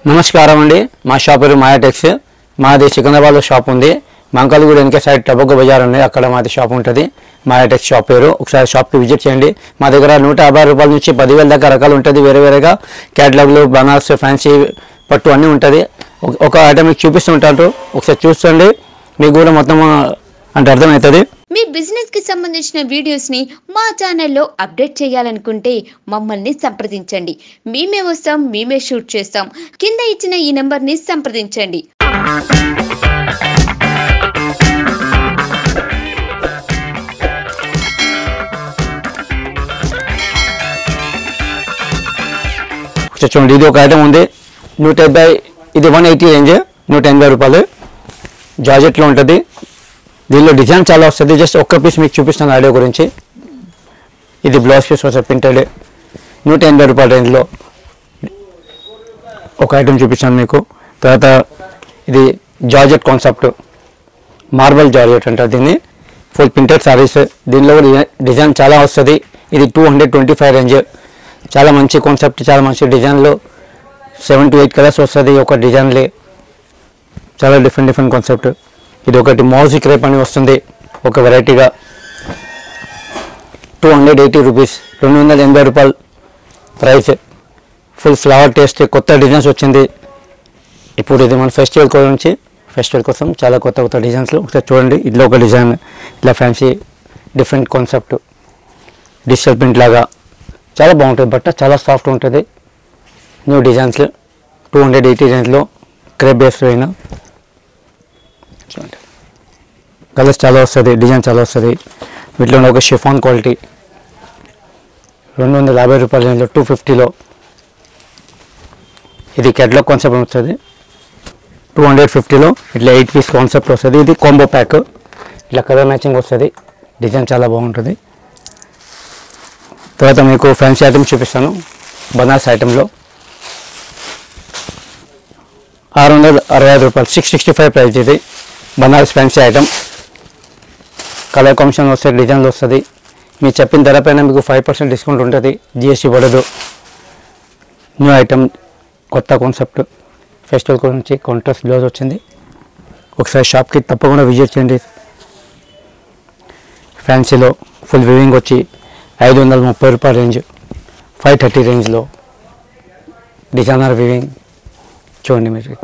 నమస్కారం అండి. మా షాప్ పేరు మాయా టెక్స్. మాది సికింద్రాబాద్లో షాప్ ఉంది. మంగళగూడ వెనక సైడ్ టబొక్క బజార్ ఉంది, అక్కడ మాది షాప్ ఉంటుంది. మాయా టెక్స్ షాప్ పేరు. ఒకసారి షాప్కి విజిట్ చేయండి. మా దగ్గర 150 రూపాయల నుంచి 10,000 దాకా రకాలు ఉంటుంది. వేరేగా క్యాటలాగ్లు, బనారస్, ఫ్యాన్సీ, పట్టు అన్నీ ఉంటుంది. ఒక ఐటమ్ మీకు చూపిస్తుంటారు, ఒకసారి చూస్తుండి, మీకు కూడా మొత్తం అంటే అర్థమవుతుంది. మీ బిజినెస్ కి సంబంధించిన వీడియోస్ ని మా ఛానల్లో అప్డేట్ చేయాలనుకుంటే మమ్మల్ని సంప్రదించండి. మేమే వస్తాం, మేమే షూట్ చేస్తాం. కింద ఇచ్చిన ఈ నెంబర్ ని సంప్రదించండి. చూడండి, ఇది ఒక ఐటమ్ ఉంది 170, ఇది 180 రేంజ్, 180 రూపాయలు. జార్జెట్లో ఉంటుంది. దీనిలో డిజైన్ చాలా వస్తుంది. జస్ట్ ఒక్క పీస్ మీకు చూపిస్తాను ఐడియా గురించి. ఇది బ్లౌజ్ పీస్ వస్తుంది ప్రింటెడ్. 180 రూపాయల రేంజ్లో ఒక ఐటమ్ చూపిస్తాను మీకు. తర్వాత ఇది జార్జెట్ కాన్సెప్ట్, మార్బల్ జార్జెట్ అంటారు దీన్ని. Full printed saris. దీనిలో కూడా డిజైన్ చాలా వస్తుంది. ఇది 225 రేంజ్. చాలా మంచి కాన్సెప్ట్, చాలా మంచి డిజైన్లో 7 to 8 కలర్స్ వస్తుంది ఒక డిజైన్లే. చాలా డిఫరెంట్ కాన్సెప్ట్. ఇది ఒకటి మౌజీ క్రేప్ అని వస్తుంది ఒక వెరైటీగా. 280 రూపీస్, 280 రూపాయలు ప్రైస్. ఫుల్ ఫ్లవర్ టేస్ట్, కొత్త డిజైన్స్ వచ్చింది ఇప్పుడు. ఇది మన ఫెస్టివల్ కోసం చాలా కొత్త డిజైన్స్లో. ఒకసారి చూడండి, ఇట్లా ఒక డిజైన్, ఇట్లా fancy different concept, digital print లాగా చాలా బాగుంటుంది. బట్ట చాలా సాఫ్ట్ ఉంటుంది. న్యూ డిజైన్స్ 280 రేంజ్లో క్రేప్ బేస్ అయినా చూడండి. కలర్స్ చాలా వస్తుంది, డిజైన్ చాలా వస్తుంది. వీటిలో ఒక షిఫాన్ క్వాలిటీ 250 రూపాయల రేంజ్లో, 250లో. ఇది కేటలాగ్ కాన్సెప్ట్ వస్తుంది. 250లో ఇట్లా 8 పీస్ కాన్సెప్ట్ వస్తుంది. ఇది కాంబో ప్యాక్, ఇట్లా కలర్ మ్యాచింగ్ వస్తుంది. డిజైన్ చాలా బాగుంటుంది. తర్వాత మీకు ఫ్యాన్సీ ఐటమ్ చూపిస్తాను. బనారస్ ఐటెంలో 665 రూపాయలు, 665 ప్రైస్. ఇది Banaras fancy item. Colour combination వస్తుంది, డిజైన్లు వస్తుంది. మీరు చెప్పిన ధర పైన మీకు 5% డిస్కౌంట్ ఉంటుంది. జిఎస్టీ పడదు. న్యూ ఐటమ్, కొత్త కాన్సెప్ట్. ఫెస్టివల్ గురించి కాంట్రాస్ట్ బ్లౌజ్ వచ్చింది. ఒకసారి షాప్కి తప్పకుండా విజిట్ చేయండి. ఫ్యాన్సీలో ఫుల్ వివింగ్ వచ్చి 530 రూపాయల రేంజ్, 530 రేంజ్లో డిజైనర్ వివింగ్. చూడండి, మీరు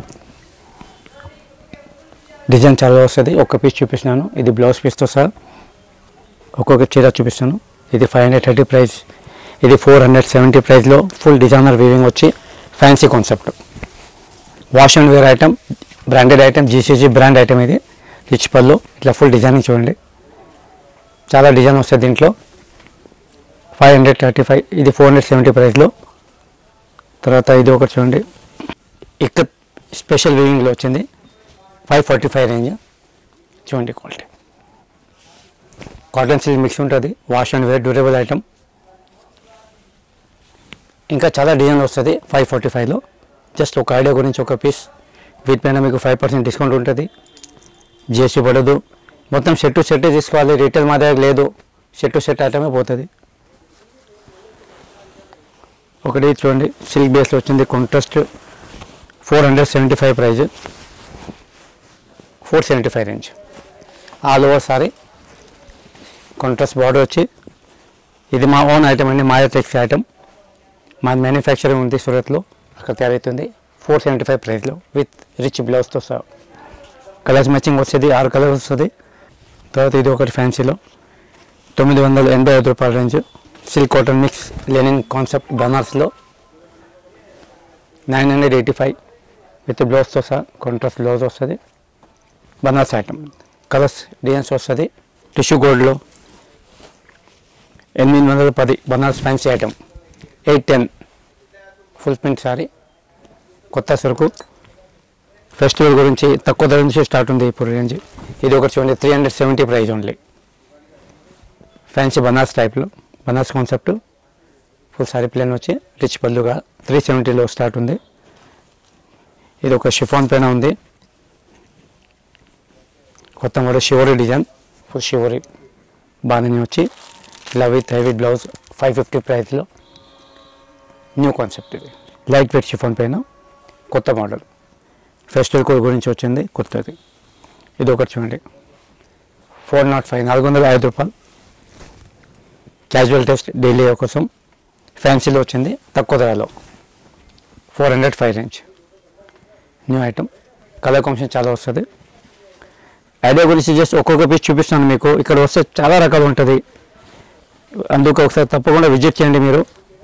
డిజైన్ చాలా వస్తుంది. ఒక్క పీస్ చూపిస్తున్నాను. ఇది బ్లౌజ్ పీస్తో సార్ ఒక్కొక్క చీర చూపిస్తాను. ఇది 530 ప్రైస్. ఇది 470 ప్రైస్లో ఫుల్ డిజైనర్ వీవింగ్ వచ్చి fancy concept. Wash and wear item, branded item, GCG brand item. ఇది రిచ్ పళ్ళు, ఇట్లా ఫుల్ డిజైనింగ్ చూడండి. చాలా డిజైన్ వస్తుంది దీంట్లో. 535, ఇది 470 ప్రైస్లో. తర్వాత ఇది ఒకటి చూడండి, ఇక్కడ స్పెషల్ వీవింగ్లో వచ్చింది 545 రేంజ్. చూడండి క్వాలిటీ. కాటన్ సిల్క్ మిక్స్ ఉంటుంది. Wash and wear durable item. ఇంకా చాలా డిజైన్ వస్తుంది 545లో. జస్ట్ ఒక ఐడియా గురించి ఒక పీస్. వీటిపైన మీకు 5% డిస్కౌంట్ ఉంటుంది. జిఎస్టీ పడదు. మొత్తం సెట్ టు సెట్ తీసుకోవాలి. రీటైల్ మా దగ్గర లేదు. సెట్ టు సెట్ ఐటమే పోతుంది. ఒకటి చూడండి, సిల్క్ బేస్లో వచ్చింది contrast. 475 price, 475 range. All over saree contrast border వచ్చి. ఇది మా ఓన్ ఐటమ్ అండి, మాయా టెక్స్ ఐటమ్. మా మ్యానుఫ్యాక్చరింగ్ ఉంది సూరత్లో, అక్కడ తయారవుతుంది. 475 ప్రైస్లో విత్ రిచ్ బ్లౌజ్తో సహా. కలర్స్ మ్యాచింగ్ వస్తుంది, 6 కలర్స్ వస్తుంది. తర్వాత ఇది ఒకటి ఫ్యాన్సీలో 985 రూపాయల range. Silk cotton mix linen concept బనారస్లో 985 విత్ బ్లౌజ్తో సహా. కాంట్రాస్ట్ బ్లౌజ్ వస్తుంది. బనారస్ ఐటమ్, కలర్స్ డిజైన్స్ వస్తుంది. టిష్యూ గోల్డ్లో 810 Banaras fancy item. 810 full print sari, కొత్త సరుకు. ఫెస్టివల్ గురించి తక్కువ ధర నుంచి స్టార్ట్ ఉంది ఇప్పుడు రేంజ్. ఇది ఒకటి చూడండి, 370 ప్రైస్ ఓన్లీ. ఫ్యాన్సీ బనారస్ టైప్లో, Banaras concept. Full sari plain వచ్చి రిచ్ పళ్ళుగా 370లో స్టార్ట్ ఉంది. ఇది ఒక షిఫాన్ పైన ఉంది. కొత్త మోడల్ షివరీ డిజైన్, ఫుల్ షివరీ బాగానే వచ్చి ఇలా విత్ హెవీ బ్లౌజ్. 550 ప్రైస్లో న్యూ కాన్సెప్ట్. ఇది లైట్ వెయిట్ షిఫాన్ పైన కొత్త మోడల్ ఫెస్టివల్ గురించి వచ్చింది కొత్తది. ఇది ఒకటి చూడండి 405 405 రూపాయలు. క్యాజువల్ టెస్ట్ డైలీ కోసం ఫ్యాన్సీలో వచ్చింది తక్కువ ధరలో 405 range. New item, colour combination చాలా వస్తుంది. ఐడియా గురించి జస్ట్ ఒక్కొక్క పీస్ చూపిస్తాను మీకు. ఇక్కడ వస్తే చాలా రకాలు ఉంటుంది, అందుకు ఒకసారి తప్పకుండా విజిట్ చేయండి మీరు.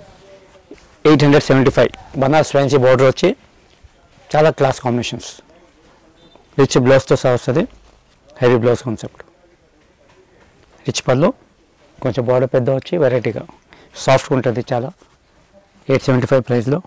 875 బనారస్ ఫ్యాన్సీ బార్డర్ వచ్చి చాలా క్లాస్ కాంబినేషన్స్, రిచ్ బ్లౌజ్తో సహా వస్తుంది. హెవీ బ్లౌజ్ కాన్సెప్ట్, రిచ్ పళ్ళు, కొంచెం బార్డర్ పెద్ద వచ్చి వెరైటీగా సాఫ్ట్గా ఉంటుంది చాలా. 875 ప్రైస్లో.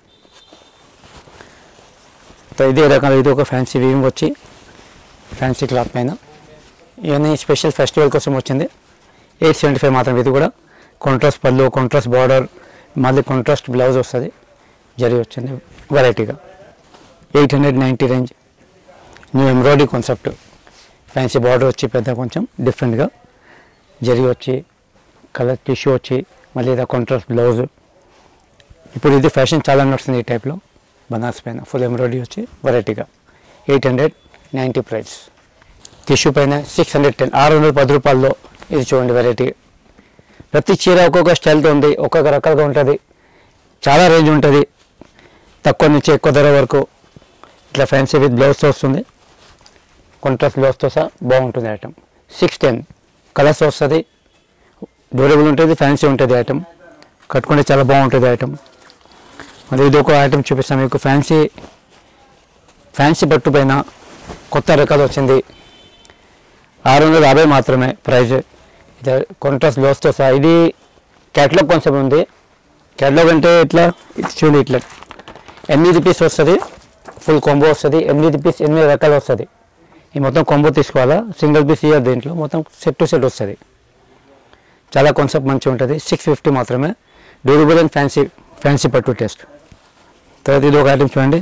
ఇదే రకాల ఇది ఒక ఫ్యాన్సీ వీవింగ్ వచ్చి ఫ్యాన్సీ క్లాత్ పైన, ఇవన్నీ స్పెషల్ ఫెస్టివల్ కోసం వచ్చింది. 875 మాత్రం. ఇది కూడా కాంట్రాస్ట్ పళ్ళు, కాంట్రాస్ట్ బార్డర్, మళ్ళీ కాంట్రాస్ట్ బ్లౌజ్ వస్తుంది, జరీ వచ్చింది వెరైటీగా. 890 range. New embroidery concept, fancy border వచ్చి పెద్ద కొంచెం డిఫరెంట్గా, జరీ వచ్చి కలర్ టిష్యూ వచ్చి మళ్ళీ ఇది కాంట్రాస్ట్ బ్లౌజ్. ఇప్పుడు ఇది ఫ్యాషన్ చాలా నడుస్తుంది ఈ టైప్లో, బనారస్ పైన ఫుల్ ఎంబ్రాయిడరీ వచ్చి వెరైటీగా. 890 ప్రైస్. టిష్యూ పైన 610 610 రూపాయల్లో. ఇది చూడండి వెరైటీ. ప్రతి చీర ఒక్కొక్క స్టైల్తో ఉంది, ఒక్కొక్క రకాలుగా ఉంటుంది, చాలా రేంజ్ ఉంటుంది, తక్కువ నుంచి ఎక్కువ ధర వరకు. ఇట్లా ఫ్యాన్సీ విత్ బ్లౌజ్తో వస్తుంది, కాంట్రాస్ట్ బ్లౌజ్తో సహా బాగుంటుంది ఐటమ్. 610 కలర్స్ వస్తుంది, డ్యూరబుల్ ఉంటుంది, ఫ్యాన్సీ ఉంటుంది ఐటమ్, కట్టుకుంటే చాలా బాగుంటుంది ఐటమ్. మరి ఇది ఒక ఐటమ్ చూపిస్తాను మీకు. ఫ్యాన్సీ పట్టు పైన కొత్త రకాలు వచ్చింది, 650 మాత్రమే ప్రైజ్. ఇది కాంట్రాస్ట్ బ్లౌజ్తో సహా. ఇది క్యాటలాగ్ కాన్సెప్ట్ ఉంది. క్యాటలాగ్ అంటే ఇట్లా చూడండి, ఇట్లా 8 పీస్ వస్తుంది, ఫుల్ కాంబో వస్తుంది. 8 పీస్ 8 రకాలు వస్తుంది. ఈ మొత్తం కాంబో తీసుకోవాలా, సింగిల్ పీస్ ఇయర్, దీంట్లో మొత్తం సెట్ టు సెట్ వస్తుంది. చాలా కాన్సెప్ట్ మంచిగా ఉంటుంది. 650 మాత్రమే. డ్యూరబుల్ అండ్ ఫ్యాన్సీ పట్టు టెస్ట్. తర్వాత ఇది ఒక ఐటమ్ చూడండి,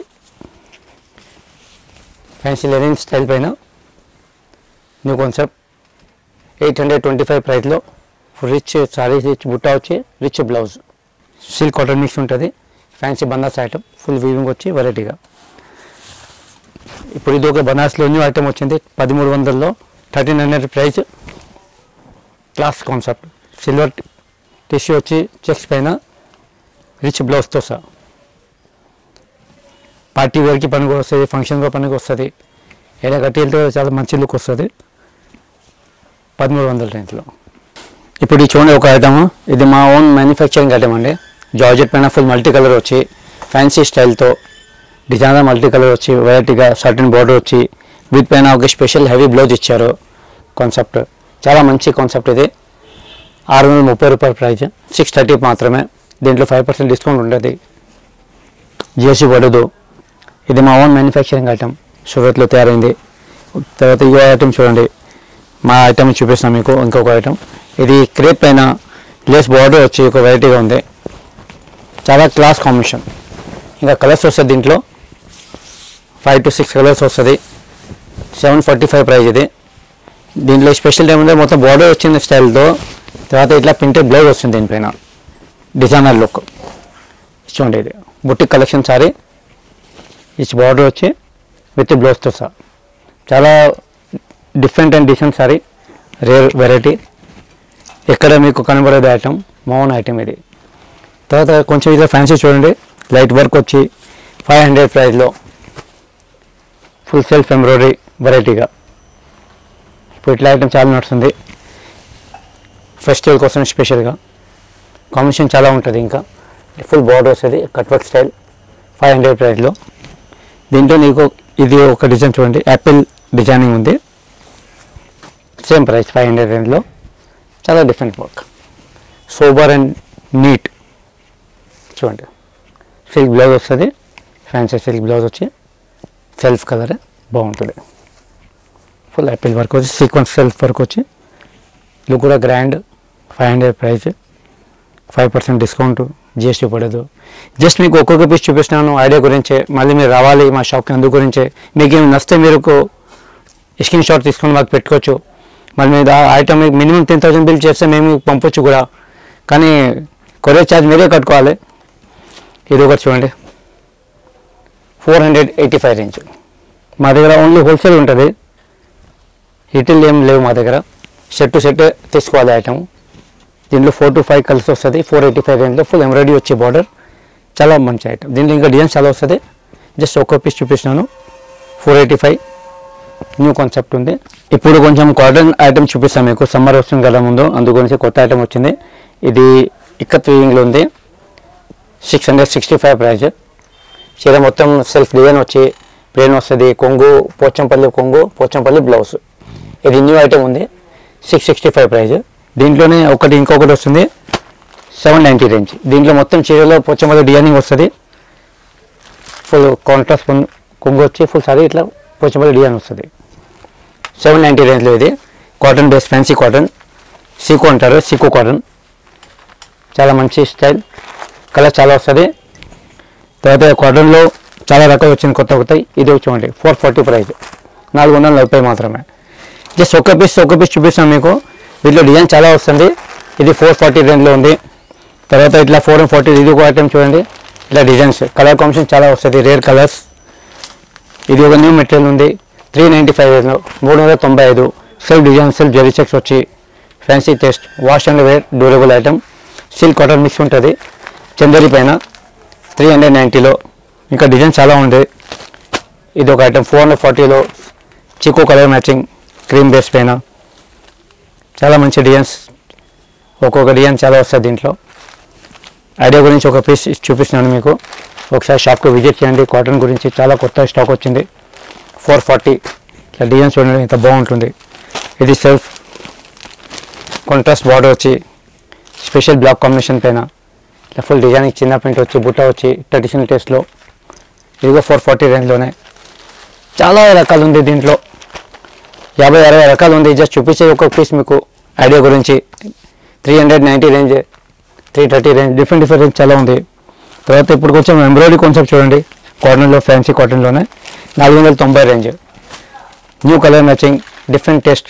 ఫ్యాన్సీ లెనిన్ స్టైల్ పైన న్యూ కాన్సెప్ట్. 825 ప్రైస్లో. రిచ్ సారీ, రిచ్ బుట్టా వచ్చి rich blouse, silk cotton mix ఉంటుంది. Fancy Banaras item, full weaving వచ్చి వెరైటీగా. ఇప్పుడు ఇది ఒక బనారస్లో న్యూ ఐటమ్ వచ్చింది 1300లో, 1300 price. Class concept, silver tissue వచ్చి చెక్స్ పైన రిచ్ బ్లౌజ్తో సహా. పార్టీ వేర్కి పనికి వస్తుంది, ఫంక్షన్గా పనికి వస్తుంది, ఏదైనా కట్టి వెళ్తే చాలా మంచి లుక్ వస్తుంది. 1300 రేంజ్లో. ఇప్పుడు ఈ చూడండి ఒక ఐటమ్, ఇది మా ఓన్ మ్యానుఫ్యాక్చరింగ్ ఐటమ్ అండి. జార్జెట్ పైన ఫుల్ మల్టీ కలర్ వచ్చి ఫ్యాన్సీ స్టైల్తో డిజైనర్ మల్టీ కలర్ వచ్చి వెరైటీగా సర్టన్ బార్డర్ వచ్చి వీటి పైన ఒక స్పెషల్ హెవీ బ్లౌజ్ ఇచ్చారు. కాన్సెప్ట్ చాలా మంచి కాన్సెప్ట్. ఇది 630 రూపాయల ప్రైజ్. 630 మాత్రమే. దీంట్లో 5% డిస్కౌంట్ ఉంటుంది, జిఎస్టీ పడదు. ఇది మా ఓన్ మ్యానుఫ్యాక్చరింగ్ ఐటమ్, సూరత్లో తయారైంది. తర్వాత ఈ ఐటమ్ చూడండి, మా ఐటమ్ చూపిస్తాను మీకు. ఇంకొక ఐటమ్, ఇది క్రేప్ పైన లేస్ బార్డర్ వచ్చి ఒక వెరైటీగా ఉంది, చాలా క్లాస్ కాంబినేషన్. ఇంకా కలర్స్ వస్తుంది దీంట్లో, 5 to 6 కలర్స్ వస్తుంది. 745 ప్రైజ్ ఇది. దీంట్లో స్పెషల్ ఏముంది, మొత్తం బార్డర్ వచ్చింది స్టైల్తో. తర్వాత ఇట్లా ప్రింటెడ్ బ్లౌజ్ వస్తుంది దీనిపైన, డిజైనర్ లుక్. చూడండి ఇది బుటిక్ కలెక్షన్ సారీ, ఇచ్ బార్డర్ వచ్చి విత్ బ్లౌజ్తో సహా. చాలా different and decent sari, rare variety, ఎక్కడ మీకు కనబడేది ఐటమ్, మా ఓన్ ఐటమ్ ఇది. తర్వాత కొంచెం ఇది ఫ్యాన్సీ చూడండి, లైట్ వర్క్ వచ్చి 500 ప్రైస్లో, ఫుల్ సెల్ఫ్ ఎంబ్రాయిడరీ వెరైటీగా. ఇప్పుడు ఇట్లా ఐటమ్ చాలా నడుస్తుంది ఫెస్టివల్ కోసం స్పెషల్గా. కాంబినేషన్ చాలా ఉంటుంది. ఇంకా ఫుల్ బార్డర్ వస్తుంది, కట్ వర్క్ స్టైల్, 500 ప్రైస్లో. దీంట్లో నీకు ఇది ఒక డిజైన్ చూడండి, యాపిల్ డిజైనింగ్ ఉంది, సేమ్ ప్రైస్ 500 రేంజ్లో. చాలా different work, sober and neat. చూడండి సిల్క్ బ్లౌజ్ వస్తుంది, ఫ్యాన్సీ సిల్క్ బ్లౌజ్ వచ్చి సెల్ఫ్ కలర్ బాగుంటుంది. ఫుల్ యాపిల్ వర్క్ వచ్చి సీక్వెన్స్ సెల్ఫ్ వర్క్ వచ్చి లుక్ కూడా గ్రాండ్. 500 ప్రైస్, 5% డిస్కౌంట్, జిఎస్టీ పడదు. జస్ట్ మీకు ఒక్కొక్క పీస్ చూపిస్తున్నాను ఐడియా గురించే. మళ్ళీ మీరు రావాలి మా షాప్కి, అందు గురించే. మీకు ఏమి నచ్చితే మీరు స్క్రీన్ షాట్ తీసుకొని మాకు పెట్టుకోవచ్చు. మళ్ళీ మీరు ఆ ఐటమ్ మీకు మినిమం 10,000 బిల్ చేస్తే మేము పంపొచ్చు కూడా, కానీ కొరియర్ ఛార్జ్ మీరే కట్టుకోవాలి. ఇది ఒకటి చూడండి, 485 రేంజ్. మా దగ్గర ఓన్లీ హోల్సేల్ ఉంటుంది, రిటైల్ ఏం లేవు మా దగ్గర. సెట్ టు సెట్ తీసుకోవాలి ఐటమ్. దీంట్లో 4 to 5 కలర్స్ వస్తుంది. 485 రేంజ్లో ఫుల్ ఎంబ్రాయిడరీ వచ్చే బార్డర్, చాలా మంచి ఐటమ్. దీంట్లో ఇంకా డిజైన్స్ చాలా వస్తుంది. జస్ట్ ఒక్కో పీస్ చూపిస్తున్నాను. 485 న్యూ కాన్సెప్ట్ ఉంది. ఇప్పుడు కొంచెం కాటన్ ఐటమ్ చూపిస్తాను మీకు. సమ్మర్ వస్తుంది కదా ముందు, అందుగురించి కొత్త ఐటమ్ వచ్చింది. ఇది ఇక్కత్ వీవింగ్లో ఉంది. 665 ప్రైజ్. చీర మొత్తం సెల్ఫ్ డిజైన్ వచ్చి ప్లేన్ వస్తుంది. కొంగు పోచంపల్లి బ్లౌజ్. ఇది న్యూ ఐటమ్ ఉంది. 665 ప్రైజ్. దీంట్లోనే ఇంకొకటి వస్తుంది 790 రేంజ్. దీంట్లో మొత్తం చీరలో పోచంపల్లి డిజైనింగ్ వస్తుంది. ఫుల్ కాంట్రాస్ట్ కొంగు వచ్చి ఫుల్ సారీ ఇట్లా పోచంపల్లి డిజైన్ వస్తుంది. 790 రేంజ్లో ఇది కాటన్ బేస్, ఫ్యాన్సీ కాటన్, సీకో అంటారు, సీకో కాటన్. చాలా మంచి స్టైల్, కలర్ చాలా వస్తుంది. తర్వాత కాటన్లో చాలా రకాలు వచ్చింది కొత్త. ఇది చూడండి 440 ప్రైజ్, 440 మాత్రమే. జస్ట్ ఒక పీస్ చూపిస్తాను మీకు. వీటిలో డిజైన్ చాలా వస్తుంది. ఇది 440 రేంజ్లో ఉంది. తర్వాత ఇట్లా 440 ఇది ఒక ఐటమ్ చూడండి. ఇట్లా డిజైన్స్, కలర్ కాంబినేషన్ చాలా వస్తుంది, రేర్ కలర్స్. ఇది ఒక న్యూ మెటీరియల్ ఉంది. 395 రేంజ్లో 395. Self design, self zari checks వచ్చి fancy taste, wash and wear, durable item. Silk cotton mix ఉంటుంది. చందరి పైన 390లో. ఇంకా డిజైన్ చాలా ఉంది. ఇది ఒక ఐటమ్ 440లో. చికో కలర్ మ్యాచింగ్, క్రీమ్ బేస్ పైన చాలా మంచి డిజైన్స్. ఒక్కొక్క డిజైన్ చాలా వస్తుంది దీంట్లో. ఐడియా గురించి ఒక పీస్ చూపిస్తున్నాను మీకు. ఒకసారి షాప్కి విజిట్ చేయండి. కాటన్ గురించి చాలా కొత్త స్టాక్ వచ్చింది. 440 ఇట్లా డిజైన్స్ చూడండి, ఇంత బాగుంటుంది. ఇది సెల్ఫ్ కాంట్రాస్ట్ బార్డర్ వచ్చి స్పెషల్ బ్లాక్ కాంబినేషన్ పైన ఇట్లా ఫుల్ డిజైనింగ్, చిన్న ప్రింట్ వచ్చి బుట్ట వచ్చి ట్రెడిషనల్ టేస్ట్లో. ఇదిగో 440 రేంజ్లోనే చాలా రకాలు ఉంది. దీంట్లో 50-60 రకాలు ఉంది. జస్ట్ చూపించే ఒక పీస్ మీకు ఐడియా గురించి. 390 రేంజ్, 330 రేంజ్, డిఫరెంట్ రేంజ్ చాలా ఉంది. తర్వాత ఇప్పుడు కొంచెం ఎంబ్రాయిడరీ కాన్సెప్ట్ చూడండి. కాటన్లో, ఫ్యాన్సీ కాటన్లోనే 490 range. New colour matching, different taste,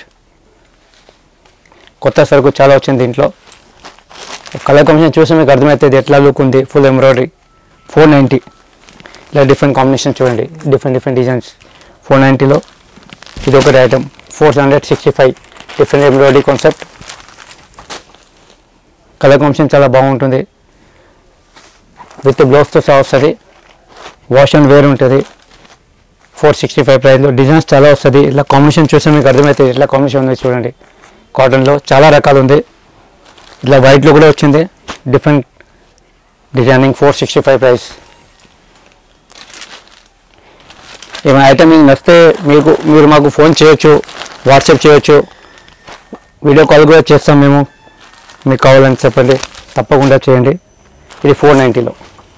కొత్త సరుకు చాలా వచ్చింది దీంట్లో. కలర్ కాంబినేషన్ చూసి మీకు అర్థమవుతుంది ఎట్లా లుక్ ఉంది. Full embroidery 490. ఇలా డిఫరెంట్ కాంబినేషన్ చూడండి, డిఫరెంట్ డిజైన్స్. 490లో ఇది ఒకటి item. 465 different embroidery concept. Colour combination చాలా బాగుంటుంది. విత్ బ్లౌజ్తో సహా వస్తుంది. వాష్ అండ్ వేర్ ఉంటుంది. 465 ప్రైస్లో డిజైన్స్ చాలా వస్తుంది. ఇలా కాంబినేషన్ చూస్తే మీకు అర్థమవుతుంది ఎట్లా కాంబినేషన్ ఉంది చూడండి. కాటన్లో చాలా రకాలు ఉంది. ఇట్లా వైట్లో కూడా వచ్చింది, డిఫరెంట్ డిజైనింగ్. 465 ప్రైస్. ఏమైనా ఐటమ్ మీకు నచ్చితే మీరు మాకు ఫోన్ చేయొచ్చు, వాట్సాప్ చేయొచ్చు, వీడియో కాల్ కూడా చేస్తాం మేము. మీకు కావాలని చెప్పండి, తప్పకుండా చేయండి. ఇది 490లో.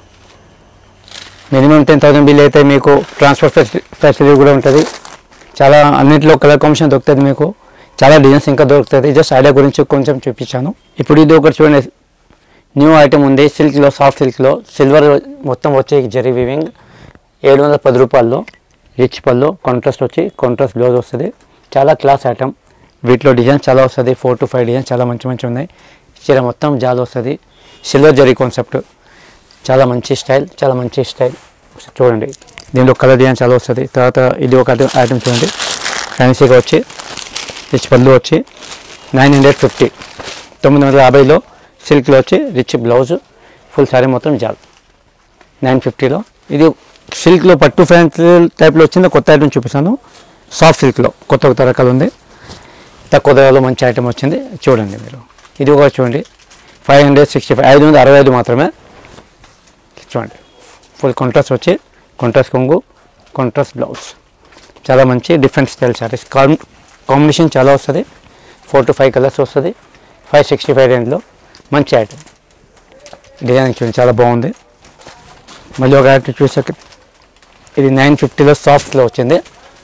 మినిమం 10,000 బిల్ అయితే మీకు ట్రాన్స్పోర్ట్ ఫెసిలిటీ కూడా ఉంటుంది. చాలా అన్నింటిలో కలర్ కాంబినేషన్ దొరుకుతుంది మీకు. చాలా డిజైన్స్ ఇంకా దొరుకుతుంది. జస్ట్ ఐడియా గురించి కొంచెం చూపించాను. ఇప్పుడు ఇది ఒకటి చూడండి, న్యూ ఐటమ్ ఉంది. సిల్క్లో, సాఫ్ట్ సిల్క్లో సిల్వర్ మొత్తం వచ్చే జరీ వీవింగ్. 710 రూపాయల్లో. రిచ్ పళ్ళు, కాంట్రాస్ట్ వచ్చి కాంట్రాస్ట్ బ్లౌజ్ వస్తుంది. చాలా క్లాస్ ఐటమ్. వీటిలో డిజైన్స్ చాలా వస్తుంది. 4 to 5 డిజైన్స్ చాలా మంచి ఉన్నాయి. చీర మొత్తం జాల్ వస్తుంది. సిల్వర్ జరీ కాన్సెప్ట్, చాలా మంచి స్టైల్ చూడండి. దీంట్లో కలర్ డిజైన్ చాలా వస్తుంది. తర్వాత ఇది ఒక ఐటమ్ చూడండి, ఫ్యాన్సీగా వచ్చి రిచ్ పళ్ళు వచ్చి 950, 950లో. సిల్క్లో వచ్చి రిచ్ బ్లౌజ్, ఫుల్ సారీ మొత్తం జాల్ 950లో. ఇది సిల్క్లో పట్టు ఫ్యాన్సీ టైప్లో వచ్చింది. కొత్త ఐటమ్ చూపిస్తాను. సాఫ్ట్ సిల్క్లో కొత్త రకాలు ఉంది. తక్కువ ధరలో మంచి ఐటమ్ వచ్చింది చూడండి మీరు. ఇది కూడా చూడండి 565, 565 మాత్రమే. చూడండి ఫుల్ కాంట్రాస్ట్ వచ్చి కాంట్రాస్ట్ కొంగు, కాంట్రాస్ట్ బ్లౌజ్, చాలా మంచి డిఫరెంట్ స్టైల్ సారీస్. కాంబినేషన్ చాలా వస్తుంది. 4 to 5 కలర్స్ వస్తుంది. 565 రేంజ్లో మంచి ఐటమ్. డిజైన్ చూడండి చాలా బాగుంది. మళ్ళీ ఒక ఐటమ్ చూసాక ఇది 950లో సాఫ్ట్లో వచ్చింది.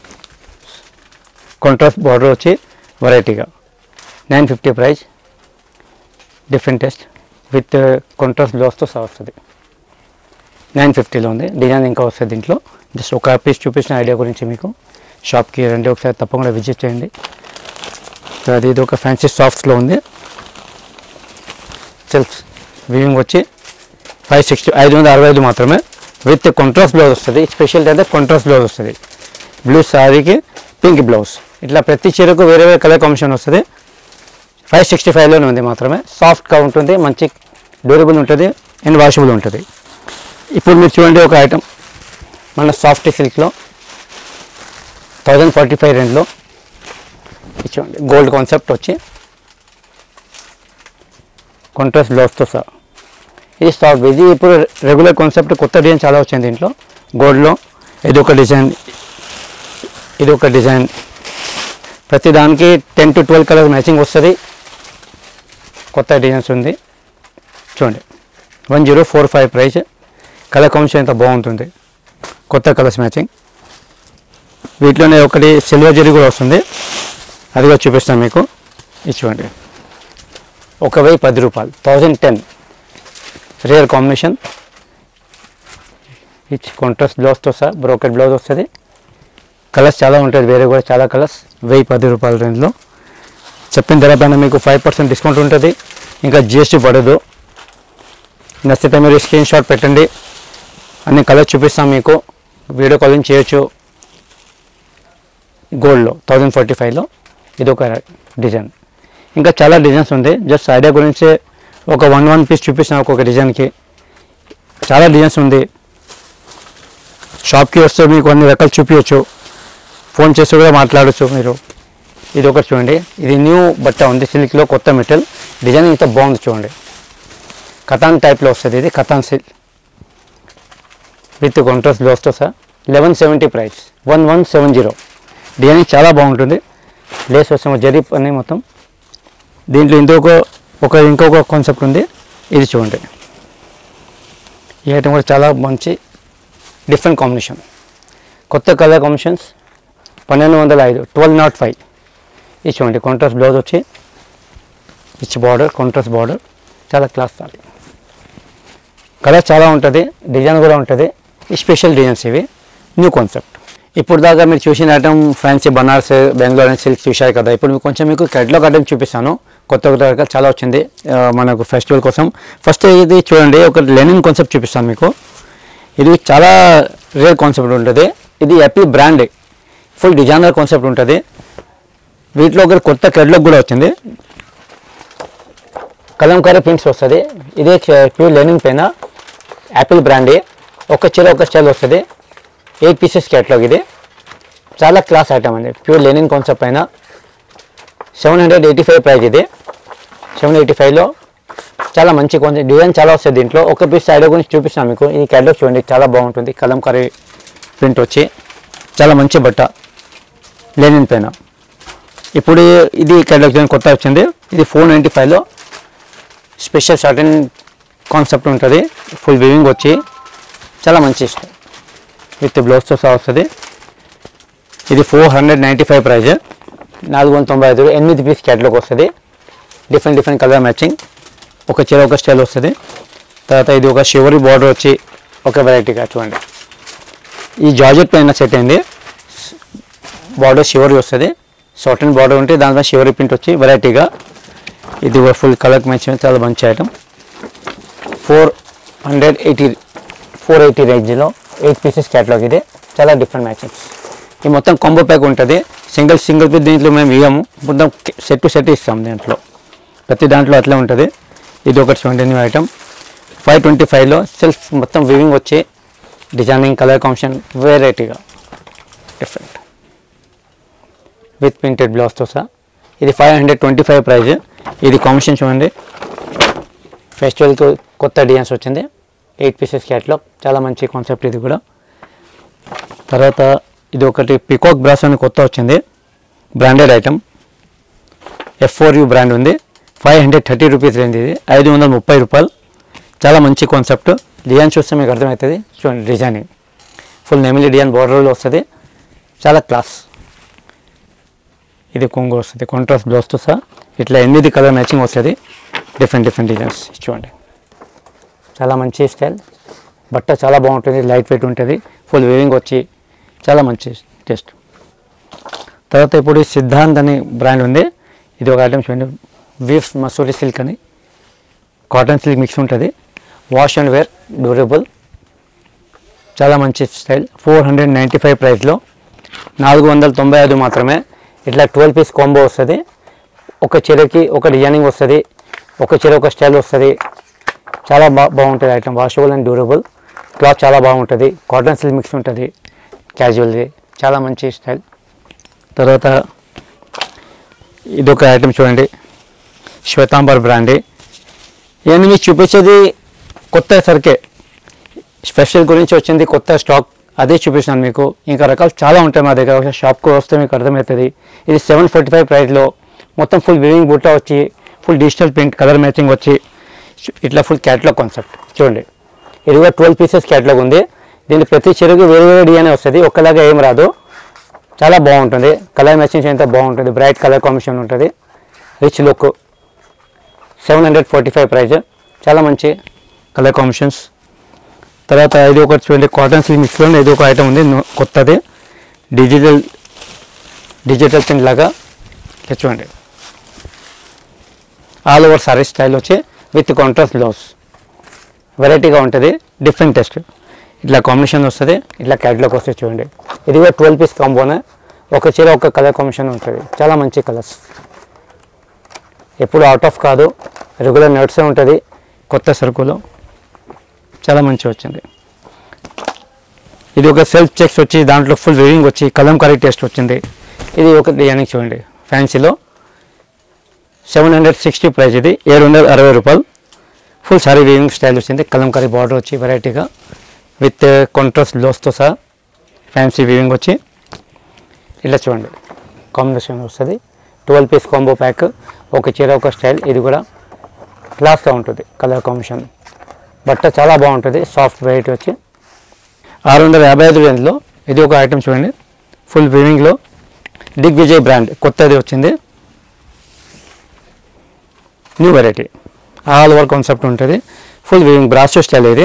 కాంట్రాస్ట్ బార్డర్ వచ్చి వెరైటీగా 950 price. Different test with contrast బ్లౌజ్తో సహా వస్తుంది. 950లో ఉంది. డిజైన్ ఇంకా వస్తుంది దీంట్లో. జస్ట్ ఒక పీస్ చూపించిన ఐడియా గురించి మీకు. షాప్కి రండి, ఒకసారి తప్పకుండా విజిట్ చేయండి. అది ఇది ఒక ఫ్యాన్సీ సాఫ్ట్స్లో ఉంది. సెల్ఫ్ వీవింగ్ వచ్చి 565 మాత్రమే. విత్ కాంట్రాస్ట్ బ్లౌజ్ వస్తుంది. స్పెషల్ అయితే కాంట్రాస్ట్ బ్లౌజ్ వస్తుంది. బ్లూ శారీకి పింక్ బ్లౌజ్. ఇట్లా ప్రతి చీరకు వేరే వేరే కలర్ కాంబినేషన్ వస్తుంది. 565లోనే ఉంది మాత్రమే. సాఫ్ట్గా ఉంటుంది, మంచి డ్యూరబుల్ ఉంటుంది అండ్ వాషబుల్ ఉంటుంది. ఇప్పుడు మీరు చూడండి ఒక ఐటమ్ మన సాఫ్ట్ సిల్క్లో 1045 రేంజ్లో చూడండి. గోల్డ్ కాన్సెప్ట్ వచ్చి కాంట్రాస్ట్ బ్లౌజ్తో సహా ఇది సాఫ్ట్. ఇది ఇప్పుడు రెగ్యులర్ కాన్సెప్ట్ కొత్త డిజైన్ చాలా వచ్చింది దీంట్లో. గోల్డ్లో ఇది ఒక డిజైన్, ఇది ఒక డిజైన్. ప్రతి దానికి 10 to 12 కలర్ మ్యాచింగ్ వస్తుంది. కొత్త డిజైన్స్ ఉంది చూడండి. 1045 ప్రైస్. కలర్ కాంబినేషన్ ఎంత బాగుంటుంది, కొత్త కలర్స్ మ్యాచింగ్. వీటిలోనే ఒకటి సిల్వర్ జరీ కూడా వస్తుంది, అది కూడా చూపిస్తాను మీకు. ఇది చూడండి 1010 రూపాయలు, 1010. Rare combination. ఇది కాంట్రాస్ట్ బ్లౌజ్తో సహా బ్రోకెట్ బ్లౌజ్ వస్తుంది. కలర్స్ చాలా ఉంటుంది, వేరే కూడా చాలా కలర్స్. 1010 రూపాయల రేంజ్లో. చెప్పిన ధర పైన మీకు 5% డిస్కౌంట్ ఉంటుంది, ఇంకా జిఎస్టీ పడదు. నచ్చితే మీరు స్క్రీన్ షాట్ పెట్టండి, అన్ని కలర్స్ చూపిస్తాం మీకు. వీడియో కాలింగ్ చేయొచ్చు. గోల్డ్లో 1045లో ఇది ఒక డిజైన్. ఇంకా చాలా డిజైన్స్ ఉంది. జస్ట్ ఐడియా గురించి ఒక వన్ పీస్ చూపిస్తాను ఒక్కొక్క డిజైన్కి. చాలా డిజైన్స్ ఉంది. షాప్కి వస్తే మీకు అన్ని రకాలు చూపించవచ్చు, ఫోన్ చేసి కూడా మాట్లాడచ్చు మీరు. ఇది ఒకటి చూడండి. ఇది న్యూ బట్ట ఉంది, సిల్క్లో కొత్త మెటీరియల్. డిజైన్ ఇంత బాగుంది చూడండి. కథాన్ టైప్లో వస్తుంది. ఇది కథాన్ సిల్క్ విత్ కాంట్రాస్ట్ బ్లౌజ్తో సార్. 1170 ప్రైస్. 1170. డిజైన్ చాలా బాగుంటుంది. లేస్ వస్తాము జరీ అని మొత్తం. దీంట్లో ఇంకొక కాన్సెప్ట్ ఉంది. ఇది చూడండి. ఈ ఐటమ్ కూడా చాలా మంచి డిఫరెంట్ కాంబినేషన్. కొత్త కలర్ కాంబినేషన్స్. 1205, 1205. ఇది చూడండి. కాంట్రాస్ట్ బ్లౌజ్ వచ్చి రిచ్ బార్డర్, కాంట్రాస్ట్ బార్డర్. చాలా క్లాస్ సారీ. కలర్ చాలా ఉంటుంది, డిజైన్ కూడా ఉంటుంది. ఈ స్పెషల్ డిజైన్స్ ఇవి, న్యూ కాన్సెప్ట్. ఇప్పుడు దాకా మీరు చూసిన item fancy Banaras, Bengaluru and silk చూశారు కదా. ఇప్పుడు మీకు క్యాటలాగ్ ఐటమ్ చూపిస్తాను. కొత్త రకాలు చాలా వచ్చింది మనకు ఫెస్టివల్ కోసం. ఫస్ట్ ఇది చూడండి, ఒక లెనిన్ కాన్సెప్ట్ చూపిస్తాను మీకు. ఇది చాలా రేర్ కాన్సెప్ట్ ఉంటుంది. ఇది apple brand, full designer concept ఉంటుంది. వీటిలో ఒక కొత్త క్యాటలాగ్ కూడా వచ్చింది. కలంకారీ ప్రింట్స్ వస్తుంది. ఇదే ప్యూర్ లెనిన్ పైన యాపిల్ బ్రాండ్. ఒక చీర ఒక స్టైల్ వస్తుంది. 8 పీసెస్ క్యాటలాగ్. ఇది చాలా క్లాస్ ఐటమ్ అండి. ప్యూర్ లెనిన్ కాన్సెప్ట్ పైన 785 ప్రైస్. ఇది 785లో చాలా మంచి కాన్సెప్ట్. డిజైన్ చాలా వస్తుంది దీంట్లో. ఒక పీస్ సైడ్ గురించి చూపిస్తాను మీకు. ఈ క్యాటలాగ్ చూడండి, చాలా బాగుంటుంది. కలంకారీ ప్రింట్ వచ్చి చాలా మంచి బట్ట లెనిన్ పైన. ఇప్పుడు ఇది క్యాటలాగ్ చూడండి, కొత్త వచ్చింది. ఇది 495లో స్పెషల్ సర్టన్ కాన్సెప్ట్ ఉంటుంది. ఫుల్ వీవింగ్ వచ్చి చాలా మంచి ఇష్టం. విత్ బ్లౌజ్తో సహా వస్తుంది. ఇది 495 ప్రైజ్. 495. 8 పీస్ క్యాటలాగ్ వస్తుంది. Different colour matching. ఒక చీర ఒక స్టైల్ వస్తుంది. తర్వాత ఇది ఒక షివరీ బార్డర్ వచ్చి ఒక వెరైటీగా చూడండి. ఈ జార్జెట్ పైన సెట్ అయింది. బార్డర్ షివరీ వస్తుంది. సాటన్ బార్డర్ ఉంటే దానిపైన షివరీ ప్రింట్ వచ్చి వెరైటీగా. ఇది ఫుల్ కలర్ మ్యాచింగ్, చాలా మంచి ఐటమ్. 480 రేంజ్లో 8 పీసెస్ క్యాటలాగ్. ఇది చాలా డిఫరెంట్ మ్యాచింగ్స్. ఈ మొత్తం కాంబో ప్యాక్ ఉంటుంది. సింగిల్ పీస్ దీంట్లో మేము ఇవ్వము, మొత్తం సెట్ టు సెట్ ఇస్తాం. దీంట్లో ప్రతి దాంట్లో అట్లా ఉంటుంది. ఇది ఒకటి చూడండి, న్యూ ఐటమ్. 525లో సెల్ఫ్ మొత్తం వీవింగ్ వచ్చి డిజైనింగ్ కలర్ కాంబినేషన్ వెరైటీగా డిఫరెంట్ విత్ ప్రింటెడ్ బ్లౌజ్తో సహా. ఇది 525 ప్రైజ్. ఇది కాంబినేషన్ చూడండి. ఫెస్టివల్కి కొత్త డిజైన్స్ వచ్చింది. 8 పీసెస్ క్యాటలాగ్, చాలా మంచి కాన్సెప్ట్ ఇది కూడా. తర్వాత ఇది ఒకటి పికాక్ బ్రాస్ అని కొత్త వచ్చింది, బ్రాండెడ్ ఐటమ్. F4U బ్రాండ్ ఉంది. 530 రూపీస్ రేంజ్. ఇది 530 రూపాయలు. చాలా మంచి కాన్సెప్ట్. డిజైన్ చూస్తే మీకు అర్థమవుతుంది. చూడండి డిజైనింగ్ ఫుల్ నెమిలీ డిజైన్ బార్డర్లో వస్తుంది. చాలా క్లాస్. ఇది కొంగు వస్తుంది, కాంట్రాస్ట్ బ్లౌజ్తో సహా. ఇట్లా 8 కలర్ మ్యాచింగ్ వస్తుంది. డిఫరెంట్ డిజైన్స్ చూడండి. చాలా మంచి స్టైల్. బట్ట చాలా బాగుంటుంది, లైట్ వెయిట్ ఉంటుంది, ఫుల్ వీవింగ్ వచ్చి చాలా మంచి టేస్ట్. తర్వాత ఇప్పుడు సిద్ధాంత్ అని బ్రాండ్ ఉంది. ఇది ఒక ఐటమ్ చూడండి. వీవ్స్ మసూరి సిల్క్ అని కాటన్ సిల్క్ మిక్స్ ఉంటుంది. Wash and wear, durable. చాలా మంచి స్టైల్ 495 ప్రైస్లో 495 మాత్రమే. ఇట్లా 12 పీస్ కాంబో వస్తుంది. ఒక చీరకి ఒక డిజైనింగ్ వస్తుంది, ఒక చీర ఒక స్టైల్ వస్తుంది. చాలా బాగుంటుంది item. Washable and durable, cloth చాలా బాగుంటుంది. కాటన్ సిల్క్ మిక్స్ ఉంటుంది, క్యాజువల్ది, చాలా మంచి స్టైల్. తర్వాత ఇదొక ఐటమ్ చూడండి, శ్వేతాంబర్ బ్రాండ్. నేను మీకు చూపించేది కొత్త సరికే, స్పెషల్ గురించి వచ్చింది కొత్త స్టాక్, అదే చూపిస్తాను మీకు. ఇంకా రకాలు చాలా ఉంటాయి మా దగ్గర, ఒకసారి షాప్కి వస్తే మీకు అర్థమవుతుంది. ఇది 745 ప్రైస్లో మొత్తం ఫుల్ వివింగ్ బూటా వచ్చి, full digital print, colour matching వచ్చి, ఇట్లా ఫుల్ క్యాటలాగ్ కాన్సెప్ట్ చూడండి. ఇది కూడా 12 పీసెస్ క్యాటలాగ్ ఉంది. దీని ప్రతి చీరకి వేరే వేరే డిజైన్ వస్తుంది, ఒక్కలాగా ఏం రాదు. చాలా బాగుంటుంది, కలర్ మ్యాచింగ్ ఎంత బాగుంటుంది, బ్రైట్ కలర్ కాంబినేషన్ ఉంటుంది, రిచ్ లుక్. 745 ప్రైజ్, చాలా మంచి కలర్ కాంబినేషన్స్. తర్వాత ఇది ఒకటి చూడండి, కాటన్ సిల్క్ మిక్స్లో ఇది ఒక ఐటమ్ ఉంది కొత్తది, డిజిటల్ ప్రింట్ లాగా. ఇట్లా చూడండి, ఆల్ ఓవర్ సారీ స్టైల్ వచ్చి విత్ కాంట్రాస్ట్ బ్లౌజ్, వెరైటీగా ఉంటుంది, డిఫరెంట్ టెస్ట్. ఇట్లా కాంబినేషన్ వస్తుంది, ఇట్లా క్యాటలాగ్ వస్తుంది చూడండి. ఇది కూడా 12 పీస్ కాంబోనే, ఒక చీర ఒక కలర్ కాంబినేషన్ ఉంటుంది, చాలా మంచి కలర్స్. ఎప్పుడు అవుట్ ఆఫ్ కాదు, రెగ్యులర్ నోట్సే ఉంటుంది. కొత్త సరుకులో చాలా మంచి వచ్చింది. ఇది ఒక సెల్ఫ్ చెక్స్ వచ్చి, దాంట్లో ఫుల్ వీవింగ్ వచ్చి, కలంకారీ టేస్ట్ వచ్చింది. ఇది ఒక డిజైనింగ్ చూడండి, ఫ్యాన్సీలో 760 ప్రైస్. ఇది 760 రూపాయలు. ఫుల్ సారీ వీవింగ్ స్టైల్ వచ్చింది, కలంకారీ బార్డర్ వచ్చి వెరైటీగా విత్ కాంట్రాస్ట్ బ్లౌజ్తో సహా ఫ్యాన్సీ వీవింగ్ వచ్చి. ఇలా చూడండి కాంబినేషన్ వస్తుంది, 12 పీస్ కాంబో ప్యాక్, ఒక చీర ఒక స్టైల్. ఇది కూడా క్లాస్గా ఉంటుంది, కలర్ కాంబినేషన్. బట్ట చాలా బాగుంటుంది, సాఫ్ట్ వెయిట్ వచ్చి 655 రేంజ్లో. ఇది ఒక ఐటమ్ చూడండి, ఫుల్ వీవింగ్లో దిగ్విజయ్ బ్రాండ్ కొత్తది వచ్చింది, new variety, all over concept ఉంటుంది, ఫుల్ వీవింగ్ బ్రాసో స్టైల్. ఇది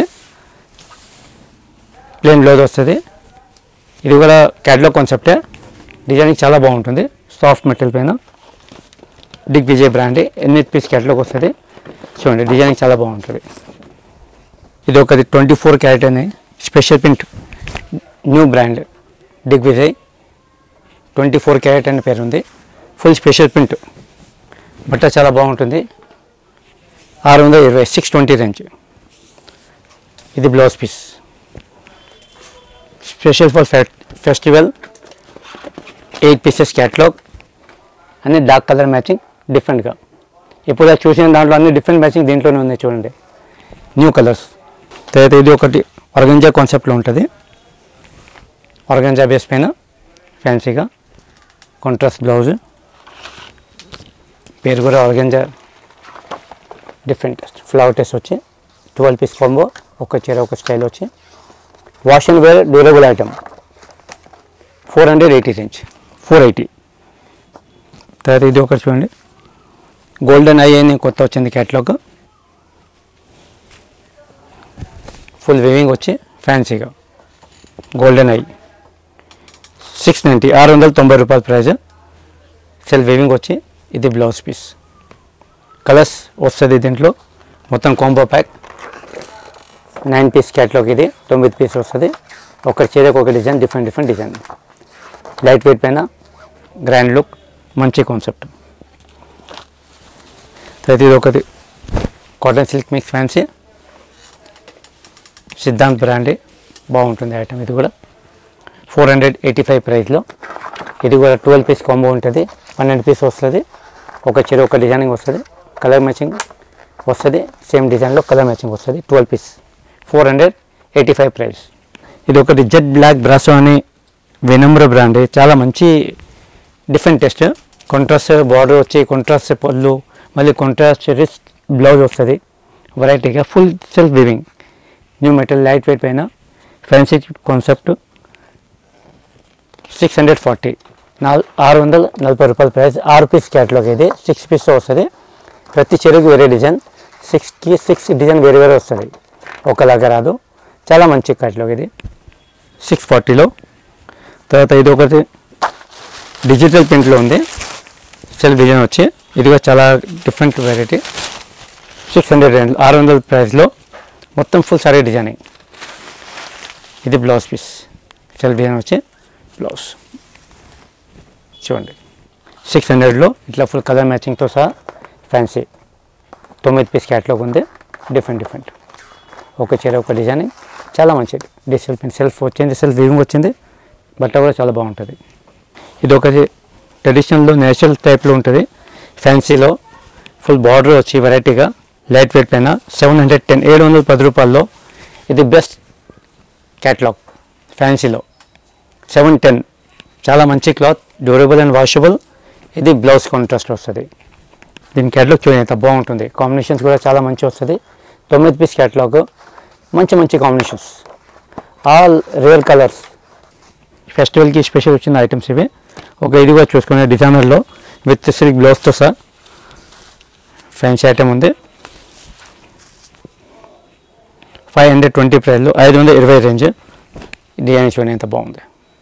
ప్లేన్ బ్లౌజ్ వస్తుంది. ఇది కూడా క్యాటలాగ్ కాన్సెప్టే, డిజైనింగ్ చాలా బాగుంటుంది, సాఫ్ట్ మెటీరియల్ పైన. దిగ్విజయ్ బ్రాండ్ 8 పీస్ క్యాటలాగ్ వస్తుంది చూడండి, డిజైనింగ్ చాలా బాగుంటుంది. ఇది ఒకటి 24 క్యారెట్ అని special print, new brand Digvijay 24 carat అని పేరు ఉంది, ఫుల్ స్పెషల్ ప్రింట్. బట్ట చాలా బాగుంటుంది, 620 620 రేంజ్. ఇది blouse piece, special for festival, 8 pieces catalogue, అన్ని డార్క్ కలర్ మ్యాచింగ్ డిఫరెంట్గా. ఇప్పుడు చూసిన దాంట్లో అన్ని డిఫరెంట్ మ్యాచింగ్ దీంట్లోనే ఉన్నాయి చూడండి, న్యూ కలర్స్. తర్వాత ఇది ఒకటి ఆర్గంజా కాన్సెప్ట్లో ఉంటుంది, ఆర్గంజా బేస్ పైన ఫ్యాన్సీగా కాంట్రాస్ట్ బ్లౌజ్, పేరు కూడా organza, different test, flower test వచ్చి 12 పీస్ కాంబో, ఒక చీర ఒక స్టైల్ వచ్చి. Wash and wear durable item, 480 range, 480. తర్వాత ఇది ఒకటి చూడండి, గోల్డెన్ ఐ అని కొత్త వచ్చింది క్యాటలాగ్, ఫుల్ వీవింగ్ వచ్చి ఫ్యాన్సీగా గోల్డెన్ ఐ 690 690 రూపాయల ప్రైజ్, సెల్ఫ్ వీవింగ్ వచ్చి. ఇది బ్లౌజ్ పీస్, కలర్స్ వస్తుంది దీంట్లో, మొత్తం కాంబో ప్యాక్ 9 పీస్ క్యాటలాగ్. ఇది 9 పీస్ వస్తుంది, ఒక చీరకు ఒక design, different design, light weight పైన గ్రాండ్ లుక్, మంచి కాన్సెప్ట్. తర్వాత ఇది ఒకటి cotton silk mix fancy, Siddhant brand, బాగుంటుంది ఐటమ్. ఇది కూడా 485 ప్రైస్లో. ఇది కూడా 12 పీస్ కాంబో ఉంటుంది, 12 పీస్ వస్తుంది, ఒక చీర ఒక డిజైనింగ్ వస్తుంది, కలర్ మ్యాచింగ్ వస్తుంది, సేమ్ డిజైన్లో కలర్ మ్యాచింగ్ వస్తుంది, 12 పీస్ 485 ప్రైస్. ఇది ఒకటి జెడ్ బ్లాక్ బ్రాసో అని వినమ్ర బ్రాండ్, చాలా మంచి డిఫరెంట్ టెస్ట్, కాంట్రాస్ట్ బార్డర్ వచ్చి, కాంట్రాస్ట్ పళ్ళు, మళ్ళీ కాంట్రాస్ట్ రిచ్ బ్లౌజ్ వస్తుంది, వెరైటీగా full self weaving, new material, light weight పైన ఫ్యాన్సీ కాన్సెప్ట్. 640 640 రూపాయల ప్రైస్, 6 పీస్ క్యాటలాగ్. ఇది 6 పీస్ వస్తుంది, ప్రతి చీరకు వేరే డిజైన్, 6 డిజైన్ వేరే వేరే వస్తుంది, ఒకలాగా రాదు, చాలా మంచి క్యాటలాగ్. ఇది 640లో. తర్వాత ఇది ఒకటి డిజిటల్ ప్రింట్లో ఉంది, సెల్ఫ్ డిజైన్ వచ్చి, ఇది కూడా చాలా డిఫరెంట్ వెరైటీ, 600 600 ప్రైస్లో, మొత్తం ఫుల్ సారీ డిజైనింగ్, ఇది బ్లౌజ్ పీస్, సెల్ఫ్ డిజైన్ వచ్చి బ్లౌజ్ చూడండి. 600లో ఇట్లా ఫుల్ కలర్ మ్యాచింగ్తో సహా ఫ్యాన్సీ 9 పీస్ క్యాట్లాగ్ ఉంది. డిఫరెంట్ ఒక చీర ఒక డిజైనింగ్ చాలా మంచిది. డిజిటల్ సెల్ఫ్ వచ్చింది, సెల్ఫ్ వీవింగ్ వచ్చింది, బట్ట కూడా చాలా బాగుంటుంది. ఇది ఒక ట్రెడిషనల్లో నేచురల్ టైప్లో ఉంటుంది. ఫ్యాన్సీలో ఫుల్ బార్డర్ వచ్చి వెరైటీగా లైట్ వెయిట్ పైన 710 710 రూపాయల్లో ఇది బెస్ట్ క్యాట్లాగ్ ఫ్యాన్సీలో. 710 చాలా మంచి క్లాత్, డ్యూరబుల్ అండ్ వాషబుల్. ఇది బ్లౌజ్ కాంట్రాస్ట్ వస్తుంది. దీని క్యాట్లాగ్ చూడండి ఎంత బాగుంటుంది. కాంబినేషన్స్ కూడా చాలా మంచి వస్తుంది. 9 పీస్ క్యాట్లాగ్, మంచి కాంబినేషన్స్, ఆల్ రేర్ కలర్స్. ఫెస్టివల్కి స్పెషల్ వచ్చిన ఐటమ్స్ ఇవి. ఒక ఇది కూడా చూసుకునే డిజైనర్లో విత్ సిల్క్ బ్లౌజ్తో సహా ఫ్యాన్సీ ఐటమ్ ఉంది. 520 ప్రైస్లో 520 రేంజ్. డిజైన్ చూడండి ఎంత బాగుంది.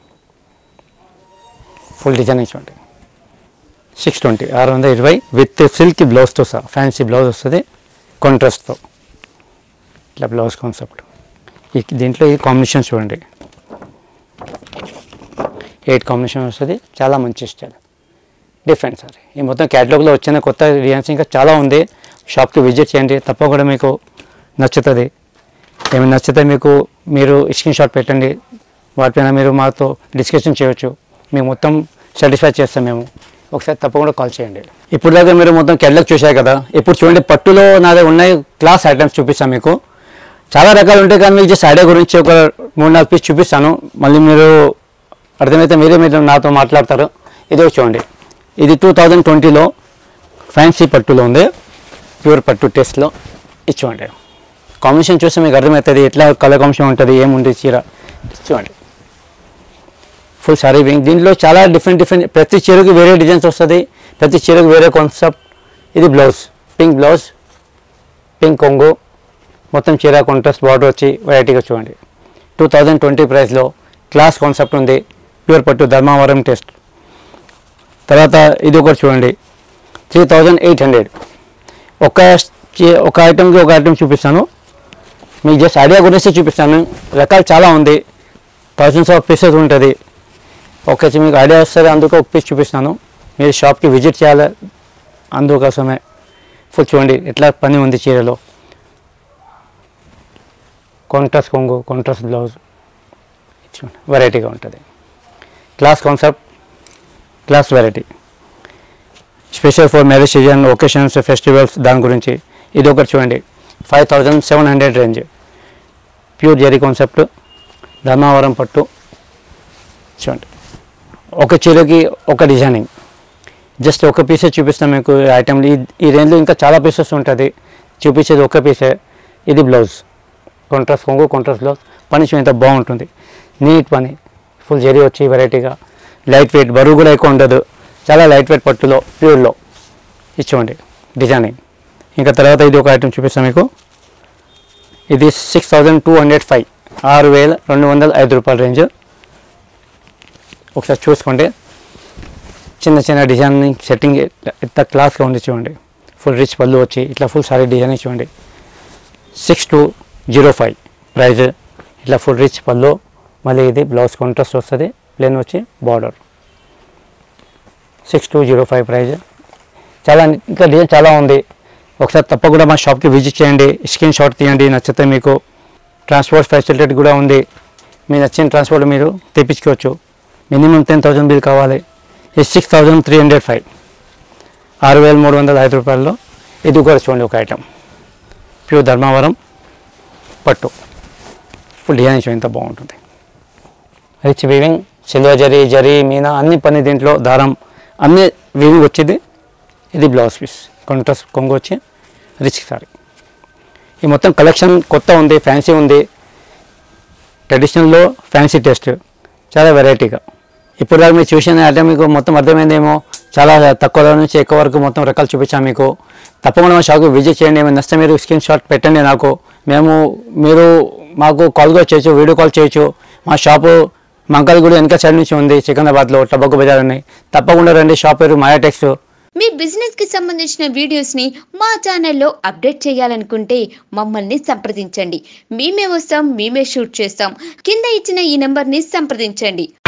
ఫుల్ డిజైన్ చూడండి. 620 620 విత్ సిల్క్ బ్లౌజ్తో సహా ఫ్యాన్సీ బ్లౌజ్ వస్తుంది కాంట్రాస్ట్తో. ఇట్లా బ్లౌజ్ కాన్సెప్ట్. దీంట్లో ఈ కాంబినేషన్ చూడండి, 8 కాంబినేషన్ వస్తుంది. చాలా మంచి స్టైల్, డిఫరెంట్ సార్. ఈ మొత్తం క్యాటలాగ్లో వచ్చిన కొత్త డిజైన్స్ ఇంకా చాలా ఉంది. షాప్కి విజిట్ చేయండి, తప్పకుండా మీకు నచ్చుతుంది. ఏమైనా నచ్చితే మీరు స్క్రీన్ షాట్ పెట్టండి, వాటిపైన మీరు మాతో డిస్కషన్ చేయవచ్చు. మేము మొత్తం సాటిస్ఫై చేస్తాం. మేము ఒకసారి తప్పకుండా కాల్ చేయండి. ఇప్పుడు దాకా మీరు మొత్తం క్యాటలాగ్ చూసారు కదా. ఇప్పుడు చూడండి, పట్టులో నాదే ఉన్నాయి క్లాస్ ఐటమ్స్ చూపిస్తాను మీకు. చాలా రకాలు ఉంటాయి కానీ మీకు జస్ట్ ఐడియా గురించి ఒక 3-4 పీస్ చూపిస్తాను. మళ్ళీ మీరు అర్థమైతే మీరు నాతో మాట్లాడతారు. ఇది చూడండి, ఇది 2020లో ఫ్యాన్సీ పట్టులో ఉంది, ప్యూర్ పట్టు టెస్ట్లో. ఇది చూడండి, కాంబినేషన్ చూస్తే మీకు అర్థమవుతుంది ఎట్లా కలర్ కాంబినేషన్ ఉంటుంది, ఏముంది చీర. చూడండి ఫుల్ సారీ వింగ్. దీంట్లో చాలా డిఫరెంట్ ప్రతి చీరకు వేరే డిజైన్స్ వస్తుంది, ప్రతి చీరకు వేరే కాన్సెప్ట్. ఇది బ్లౌజ్, పింక్ బ్లౌజ్, పింక్ కొంగు, మొత్తం చీర కాంట్రాస్ట్ బార్డర్ వచ్చి వెరైటీగా చూడండి. 2020 ప్రైస్లో క్లాస్ కాన్సెప్ట్ ఉంది, ప్యూర్ పట్టు ధర్మావరం టెస్ట్. తర్వాత ఇది ఒకటి చూడండి, 3800. ఒక ఐటమ్కి ఒక ఐటమ్ చూపిస్తాను మీకు, జస్ట్ ఐడియా గురించి చూపిస్తాను. రకాలు చాలా ఉంది, థౌజండ్స్ ఆఫ్ పీసెస్ ఉంటుంది. మీకు ఐడియా వస్తుంది, అందుకు ఒక పీస్ చూపిస్తాను. మీరు షాప్కి విజిట్ చేయాలి, అందుకోసమే. ఫుల్ చూడండి ఎట్లా పని ఉంది చీరలో. కాంట్రాస్ట్ కొంగు, కాంట్రాస్ట్ బ్లౌజ్, చూడండి వెరైటీగా ఉంటుంది. Class concept, class variety, special for marriage season, occasions, festivals, దాని గురించి. ఇది ఒకటి చూడండి, 5700 range, pure zari concept, Dharmavaram పట్టు. చూడండి ఒక చీరకి ఒక డిజైనింగ్. జస్ట్ ఒక పీసే చూపిస్తాను మీకు ఐటమ్లు. ఈ రేంజ్లో ఇంకా చాలా పీసెస్ ఉంటుంది, చూపించేది ఒక పీసే. ఇది బ్లౌజ్, కాంట్రాస్ట్ కొంగు, కాంట్రాస్ట్ బ్లౌజ్. పని ఎంత బాగుంటుంది, నీట్ పని, ఫుల్ జరీ వచ్చి వెరైటీగా, లైట్ వెయిట్, బరువు కూడా ఎక్కువ ఉండదు. చాలా లైట్ వెయిట్ పట్టులో, ప్యూర్లో. ఇచ్చుకోండి డిజైనింగ్. ఇంకా తర్వాత ఇది ఒక ఐటమ్ చూపిస్తాను మీకు. ఇది 6205 6205 రూపాయల రేంజ్. ఒకసారి చూసుకోండి, చిన్న డిజైనింగ్ సెట్టింగ్ ఎంత క్లాస్గా ఉంది చూడండి. ఫుల్ రిచ్ పళ్ళు వచ్చి ఇట్లా ఫుల్ సారీ డిజైనింగ్ చూడండి. 6205 ప్రైజ్. ఇట్లా ఫుల్ రిచ్ పళ్ళు, మళ్ళీ ఇది బ్లౌజ్ కాంట్రాస్ట్ వస్తుంది, ప్లెయిన్ వచ్చి బార్డర్. 6205 ప్రైజ్. చాలా ఇంకా డిజైన్ చాలా ఉంది. ఒకసారి తప్పకుండా మా షాప్కి విజిట్ చేయండి, స్క్రీన్ షాట్ తీయండి, నచ్చితే మీకు ట్రాన్స్పోర్ట్ ఫెసిలిటీ కూడా ఉంది. మీ నచ్చిన ట్రాన్స్పోర్ట్ మీరు తెప్పించుకోవచ్చు. మినిమం 10,000 బిల్ కావాలి. ఇది 6305 6305 రూపాయల్లో. ఇది కూడా చూడండి ఒక ఐటమ్, ప్యూర్ ధర్మావరం పట్టు, ఫుల్ డిజైన్ చూడండి ఎంత బాగుంటుంది. రిచ్ వీవింగ్, సిల్వర్ జరీ మీనా అన్ని పని, దీంట్లో దారం అన్ని వీవింగ్ వచ్చేది. ఇది బ్లౌజ్ పీస్, కాంట్రాస్ట్ కొంగు వచ్చి రిచ్ సారీ. ఈ మొత్తం కలెక్షన్ కొత్త ఉంది, ఫ్యాన్సీ ఉంది. ట్రెడిషనల్లో ఫ్యాన్సీ టెస్ట్, చాలా వెరైటీగా. ఇప్పుడు దాకా మీరు చూసిన ఐటమ్ మీకు మొత్తం అర్థమైందేమో. చాలా తక్కువ నుంచి ఎక్కువ వరకు మొత్తం రకాలు చూపించాను మీకు. తప్పకుండా మా షాప్కి విజిట్ చేయండి. ఏమైనా నచ్చితే మీరు స్క్రీన్ షాట్ పెట్టండి నాకు. మీరు మాకు కాల్ కూడా చేయొచ్చు, వీడియో కాల్ చేయొచ్చు. మా షాపు మంగళగూడ వెనక సైడ్ నుంచి ఉంది, సికింద్రాబాద్లో టబాకో బజార్ ఉన్నాయి. తప్పకుండా రండి. షాప్ పేరు మాయా టెక్స్. మీ బిజినెస్ కి సంబంధించిన వీడియోస్ ని మా ఛానల్లో అప్డేట్ చేయాలనుకుంటే మమ్మల్ని సంప్రదించండి. మేమే వస్తాం, మేమే షూట్ చేస్తాం. కింద ఇచ్చిన ఈ నెంబర్ ని సంప్రదించండి.